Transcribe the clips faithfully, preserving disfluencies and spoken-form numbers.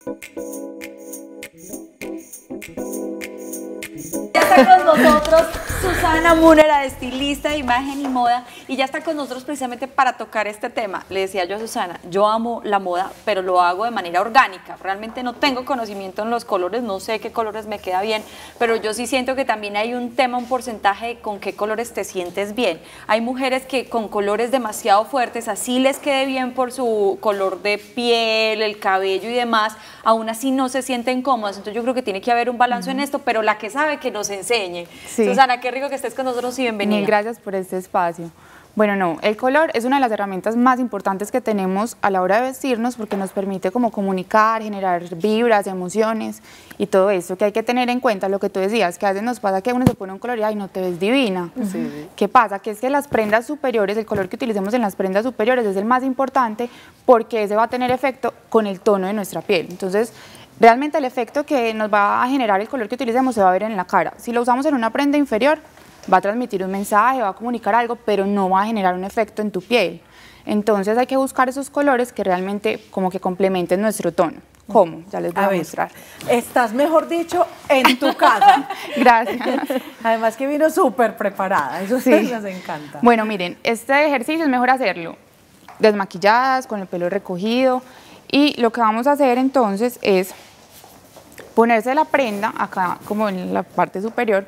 Ya está con nosotros Susana Munera, estilista de imagen y moda, y ya está con nosotros precisamente para tocar este tema. Le decía yo a Susana, yo amo la moda, pero lo hago de manera orgánica. Realmente no tengo conocimiento en los colores, no sé qué colores me queda bien, pero yo sí siento que también hay un tema, un porcentaje de con qué colores te sientes bien. Hay mujeres que con colores demasiado fuertes, así les quede bien por su color de piel, el cabello y demás, aún así no se sienten cómodas. Entonces yo creo que tiene que haber un balance uh-huh. en esto, pero la que sabe que nos enseñe. Sí. Susana, qué rico que estés con nosotros y bienvenida. Mil gracias por este espacio. Bueno, no, el color es una de las herramientas más importantes que tenemos a la hora de vestirnos porque nos permite como comunicar, generar vibras, emociones y todo eso que hay que tener en cuenta. Lo que tú decías, que a veces nos pasa que uno se pone un color y ay, no te ves divina. Sí. ¿Qué pasa? Que es que las prendas superiores, el color que utilicemos en las prendas superiores es el más importante porque ese va a tener efecto con el tono de nuestra piel. Entonces, realmente el efecto que nos va a generar el color que utilicemos se va a ver en la cara. Si lo usamos en una prenda inferior, va a transmitir un mensaje, va a comunicar algo, pero no va a generar un efecto en tu piel. Entonces hay que buscar esos colores que realmente como que complementen nuestro tono. ¿Cómo? Ya les voy a, a mostrar. Estás, mejor dicho, en tu casa. Gracias. Además que vino súper preparada, eso sí nos encanta. Bueno, miren, este ejercicio es mejor hacerlo desmaquilladas, con el pelo recogido, y lo que vamos a hacer entonces es ponerse la prenda acá como en la parte superior.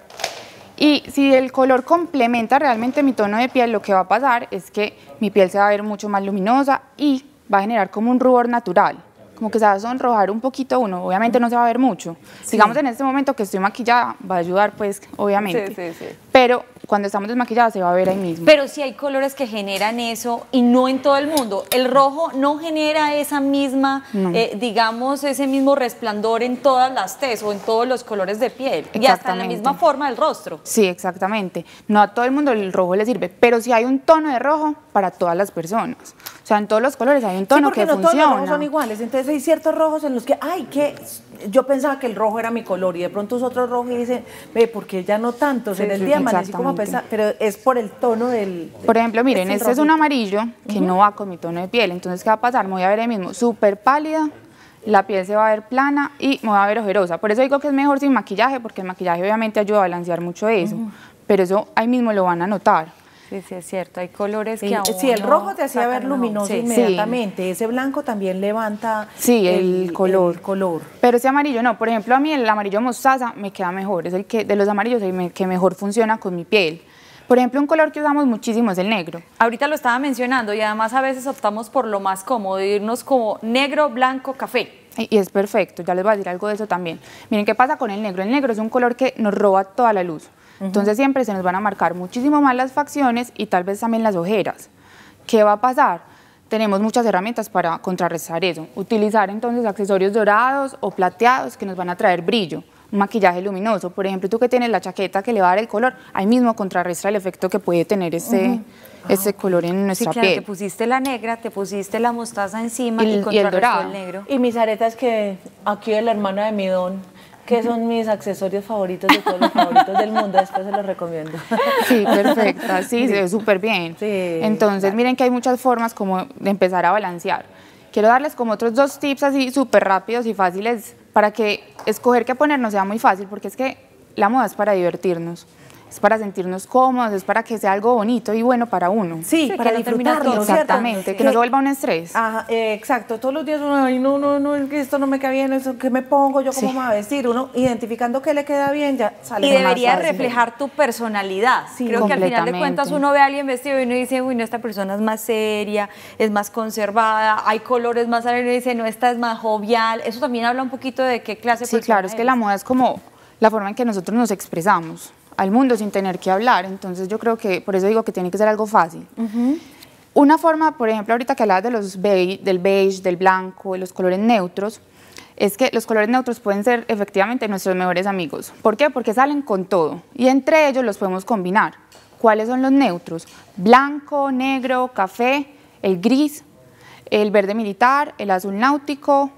Y si el color complementa realmente mi tono de piel, lo que va a pasar es que mi piel se va a ver mucho más luminosa y va a generar como un rubor natural, como que se va a sonrojar un poquito uno, obviamente no se va a ver mucho. Sí. Digamos en este momento que estoy maquillada, va a ayudar pues obviamente, sí, sí, sí. Pero cuando estamos desmaquilladas se va a ver ahí mismo. Pero sí hay colores que generan eso y no en todo el mundo. El rojo no genera esa misma, no. eh, digamos, ese mismo resplandor en todas las tez o en todos los colores de piel. Y hasta en la misma forma del rostro. Sí, exactamente. No a todo el mundo el rojo le sirve, pero sí hay un tono de rojo para todas las personas. O sea, en todos los colores hay un tono sí, que no funciona. Todos los rojos son iguales, entonces hay ciertos rojos en los que, ay, que yo pensaba que el rojo era mi color y de pronto es otro rojo y dicen, ve, porque ya no tanto, sí, en el sí, día amanecí como a pensar, pero es por el tono del... del por ejemplo, miren, este rojito. Es un amarillo que uh-huh. no va con mi tono de piel, entonces ¿qué va a pasar? Me voy a ver ahí mismo súper pálida, la piel se va a ver plana y me va a ver ojerosa. Por eso digo que es mejor sin maquillaje, porque el maquillaje obviamente ayuda a balancear mucho eso, uh-huh. pero eso ahí mismo lo van a notar. Sí, sí, es cierto, hay colores sí, que aún sí, el rojo te hacía ver luminoso sí, inmediatamente, sí. Ese blanco también levanta sí, el, el, color. el color. Pero ese amarillo no, por ejemplo a mí el amarillo mostaza me queda mejor, es el que de los amarillos el que mejor funciona con mi piel. Por ejemplo, un color que usamos muchísimo es el negro. Ahorita lo estaba mencionando y además a veces optamos por lo más cómodo, irnos como negro, blanco, café. Y, y es perfecto, ya les voy a decir algo de eso también. Miren qué pasa con el negro, el negro es un color que nos roba toda la luz. Entonces uh-huh. siempre se nos van a marcar muchísimo más las facciones y tal vez también las ojeras. ¿Qué va a pasar? Tenemos muchas herramientas para contrarrestar eso. Utilizar entonces accesorios dorados o plateados que nos van a traer brillo. Un maquillaje luminoso, por ejemplo, tú que tienes la chaqueta que le va a dar el color, ahí mismo contrarrestra el efecto que puede tener ese, uh-huh. ese color en nuestra sí, claro, piel. Te pusiste la negra, te pusiste la mostaza encima y, y, y el dorado. El negro. Y mis aretas que aquí de la hermana de mi don, que son mis accesorios favoritos de todos los favoritos del mundo, después se los recomiendo. Sí, perfecta, sí, sí. Se ve súper bien. Sí, entonces, claro. Miren que hay muchas formas como de empezar a balancear. Quiero darles como otros dos tips así súper rápidos y fáciles para que escoger qué ponernos sea muy fácil, porque es que la moda es para divertirnos. Es para sentirnos cómodos, es para que sea algo bonito y bueno para uno. Sí, sí para disfrutarlo, exactamente, ¿cierto? Que no se vuelva un estrés. Ajá, eh, exacto, todos los días uno, ay, no, no, no, esto no me queda bien, eso, ¿qué me pongo yo? ¿Cómo sí. me voy a vestir? Uno identificando qué le queda bien, ya sale. Y debería más reflejar tu personalidad. Sí, creo que al final de cuentas uno ve a alguien vestido y uno dice, uy, no, esta persona es más seria, es más conservada, hay colores más alegres, y dice, no, esta es más jovial. Eso también habla un poquito de qué clase de sí, claro, es que la moda es como la forma en que nosotros nos expresamos al mundo sin tener que hablar, entonces yo creo que, por eso digo que tiene que ser algo fácil. Uh-huh. Una forma, por ejemplo, ahorita que hablabas de los beige, del beige, del blanco, de los colores neutros, es que los colores neutros pueden ser efectivamente nuestros mejores amigos. ¿Por qué? Porque salen con todo y entre ellos los podemos combinar. ¿Cuáles son los neutros? Blanco, negro, café, el gris, el verde militar, el azul náutico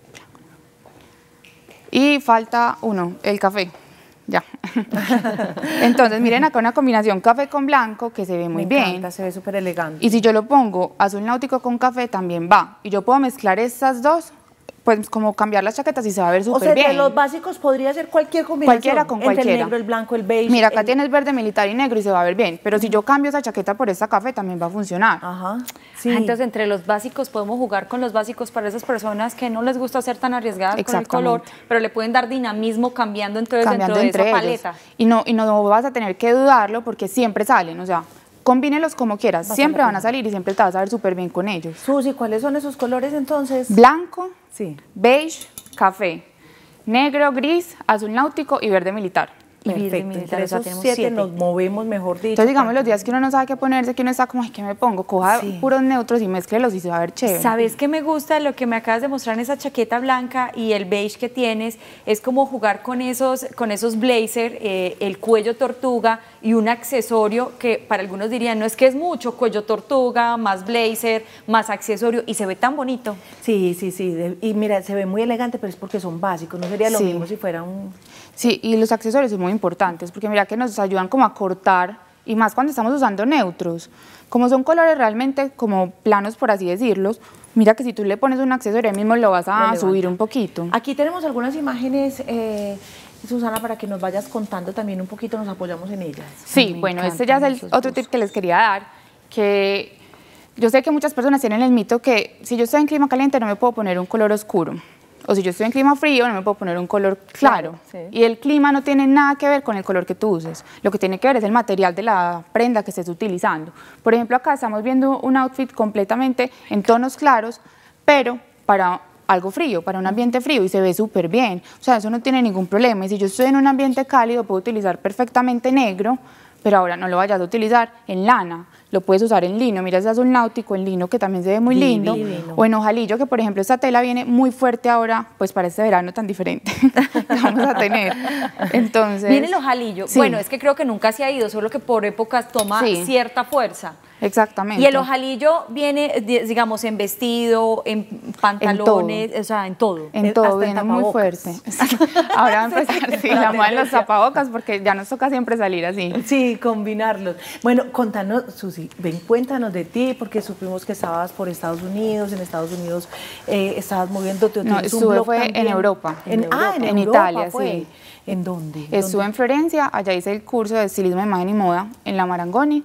y falta uno, el café. Ya. Entonces, miren acá una combinación café con blanco que se ve muy Me bien. encanta, se ve súper elegante. Y si yo lo pongo azul náutico con café, también va. Y yo puedo mezclar estas dos pues como cambiar las chaquetas y se va a ver súper bien. O sea, bien. de los básicos podría ser cualquier combinación. Cualquiera con cualquiera. Entre el negro, el blanco, el beige. Mira, acá el... tienes verde militar y negro y se va a ver bien, pero si yo cambio esa chaqueta por esta café también va a funcionar. Ajá, sí. Ah, entonces, entre los básicos podemos jugar con los básicos para esas personas que no les gusta ser tan arriesgadas con el color, pero le pueden dar dinamismo cambiando entonces cambiando dentro de entre esa ellos. paleta. Y no, y no vas a tener que dudarlo porque siempre salen, o sea, combínelos como quieras, Vas siempre a van a salir y siempre te vas a ver súper bien con ellos. Susi, ¿cuáles son esos colores entonces? Blanco, sí. beige, café, negro, gris, azul náutico y verde militar. Perfecto, entre esos siete, siete nos movemos, mejor dicho. Entonces, digamos, los días que uno no sabe qué ponerse, que uno está como, ay, ¿qué me pongo? Coja sí. puros neutros y mézclelos y se va a ver chévere. ¿Sabes qué me gusta? Lo que me acabas de mostrar en esa chaqueta blanca y el beige que tienes, es como jugar con esos, con esos blazer, eh, el cuello tortuga y un accesorio que para algunos dirían, no es que es mucho, cuello tortuga, más blazer, más accesorio, y se ve tan bonito. Sí, sí, sí, de, y mira, se ve muy elegante, pero es porque son básicos, no sería lo sí. mismo si fuera un... Sí, y los accesorios son muy importantes, porque mira que nos ayudan como a cortar, y más cuando estamos usando neutros. Como son colores realmente como planos, por así decirlos, mira que si tú le pones un accesorio, ahí mismo lo vas a subir un poquito. Aquí tenemos algunas imágenes, eh, Susana, para que nos vayas contando también un poquito, nos apoyamos en ellas. Sí, Me bueno, este ya es el otro tip que les quería dar, que yo sé que muchas personas tienen el mito que si yo estoy en clima caliente no me puedo poner un color oscuro. O si yo estoy en clima frío, no me puedo poner un color claro. claro sí. Y el clima no tiene nada que ver con el color que tú uses. Lo que tiene que ver es el material de la prenda que estés utilizando. Por ejemplo, acá estamos viendo un outfit completamente en tonos claros, pero para algo frío, para un ambiente frío, y se ve súper bien. O sea, eso no tiene ningún problema. Y si yo estoy en un ambiente cálido, puedo utilizar perfectamente negro, pero ahora no lo vayas a utilizar en lana. Lo puedes usar en lino, mira ese azul náutico en lino que también se ve muy lindo, divino. O en hojalillo, que por ejemplo esta tela viene muy fuerte ahora, pues para este verano tan diferente que vamos a tener. Entonces, viene el hojalillo, sí. Bueno, es que creo que nunca se ha ido, solo que por épocas toma sí. cierta fuerza. Exactamente. Y el hojalillo viene, digamos, en vestido, en pantalones, en o sea, en todo. En todo, viene muy fuerte. Ahora va a empezar, sí, la moda de los tapabocas, porque ya nos toca siempre salir así. Sí, combinarlos. Bueno, contanos, Susi, ven, cuéntanos de ti, porque supimos que estabas por Estados Unidos, en Estados Unidos eh, estabas moviéndote. No, estuve fue también? en Europa. En, en ah, en, en Europa, Italia, fue. sí. ¿En dónde? Estuve ¿Dónde? en Florencia, allá hice el curso de estilismo de imagen y moda en la Marangoni,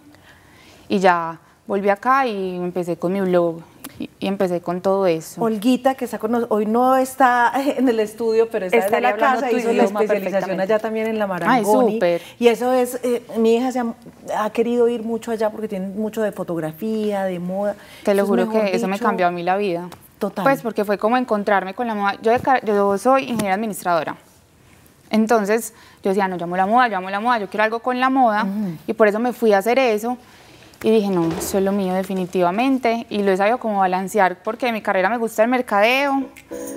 y ya volví acá y empecé con mi blog y, y empecé con todo eso. Olguita, que está con nosotros, hoy no está en el estudio, pero está en la casa, hizo la especialización allá también en la Marangoni. Ay, súper. Y eso es, eh, mi hija se ha, ha querido ir mucho allá porque tiene mucho de fotografía, de moda. Te lo eso juro es, que dicho, eso me cambió a mí la vida. Total. Pues porque fue como encontrarme con la moda. Yo, de, yo soy ingeniera administradora. Entonces yo decía, no, yo amo la moda, yo amo la moda, yo quiero algo con la moda, uh-huh. Y por eso me fui a hacer eso. Y dije, no, eso es lo mío definitivamente, y lo he sabido como balancear, porque mi carrera me gusta el mercadeo,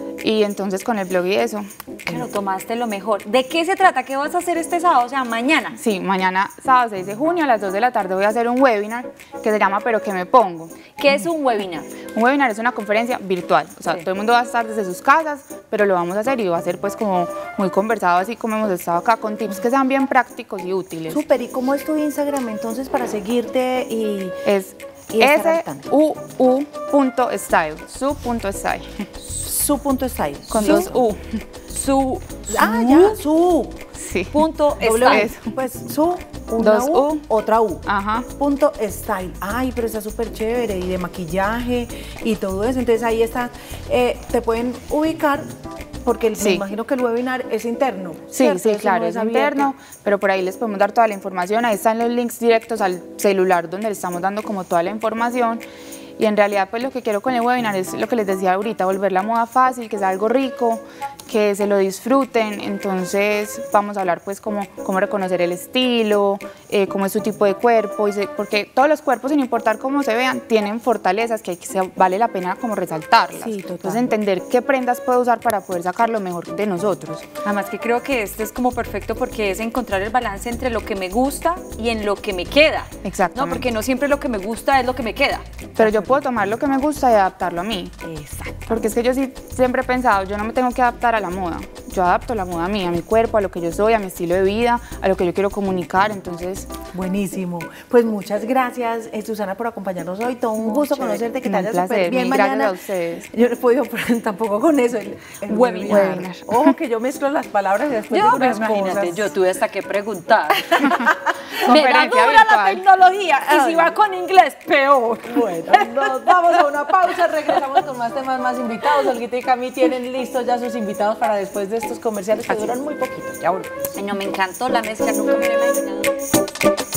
y entonces con el blog y eso. Claro, tomaste lo mejor. ¿De qué se trata? ¿Qué vas a hacer este sábado? O sea, mañana. Sí, mañana, sábado seis de junio, a las dos de la tarde voy a hacer un webinar que se llama ¿Pero qué me pongo? ¿Qué es un webinar? Un webinar es una conferencia virtual, o sea, sí. Todo el mundo va a estar desde sus casas, pero lo vamos a hacer y va a ser pues como muy conversado, así como hemos estado acá, con tips que sean bien prácticos y útiles. Súper, ¿y cómo es tu Instagram entonces para seguirte? Y, es y S U U punto style, su punto style. Su punto style. Con ¿Su? dos U. Su. Ah, ya, su. Sí. Punto style. Pues su, una dos U, U, otra U. Ajá. Punto style. Ay, pero está súper chévere. Y de maquillaje y todo eso. Entonces ahí está. Eh, te pueden ubicar. Porque sí. Me imagino que el webinar es interno. Sí, ¿cierto? Sí, claro, no es, es interno, pero por ahí les podemos dar toda la información. Ahí están los links directos al celular donde le estamos dando como toda la información. Y en realidad pues lo que quiero con el webinar es lo que les decía ahorita, volver la moda fácil, que sea algo rico, que se lo disfruten. Entonces vamos a hablar pues como cómo reconocer el estilo, eh, cómo es su tipo de cuerpo, y se, porque todos los cuerpos, sin importar cómo se vean, tienen fortalezas que, hay que se, vale la pena como resaltarlas. Sí, total. Entonces entender qué prendas puedo usar para poder sacar lo mejor de nosotros. Además que creo que este es como perfecto porque es encontrar el balance entre lo que me gusta y en lo que me queda. Exacto. ¿No? Porque no siempre lo que me gusta es lo que me queda. Pero yo puedo tomar lo que me gusta y adaptarlo a mí. Exacto. Porque es que yo sí siempre he pensado, yo no me tengo que adaptar a la moda, yo adapto la moda a mí, a mi cuerpo, a lo que yo soy, a mi estilo de vida, a lo que yo quiero comunicar, entonces Buenísimo. Pues muchas gracias, eh, Susana, por acompañarnos hoy. Todo un gusto conocerte, que te Un haya súper placer, bien mil mañana. gracias a ustedes. Yo no he podido tampoco con eso, el, el Webinar. webinar. Ojo que yo mezclo las palabras y después Yo, digo unas imagínate, cosas. yo tuve hasta que preguntar. Me da Conferencia dura la virtual. tecnología y si Ay. va con inglés, peor. Bueno, nos vamos a una pausa, regresamos con más temas, más invitados. Olguita y Cami tienen listos ya sus invitados para después de estos comerciales que duran muy poquito. Ya volvemos. Ay, no, me encantó la mezcla, nunca me había imaginado.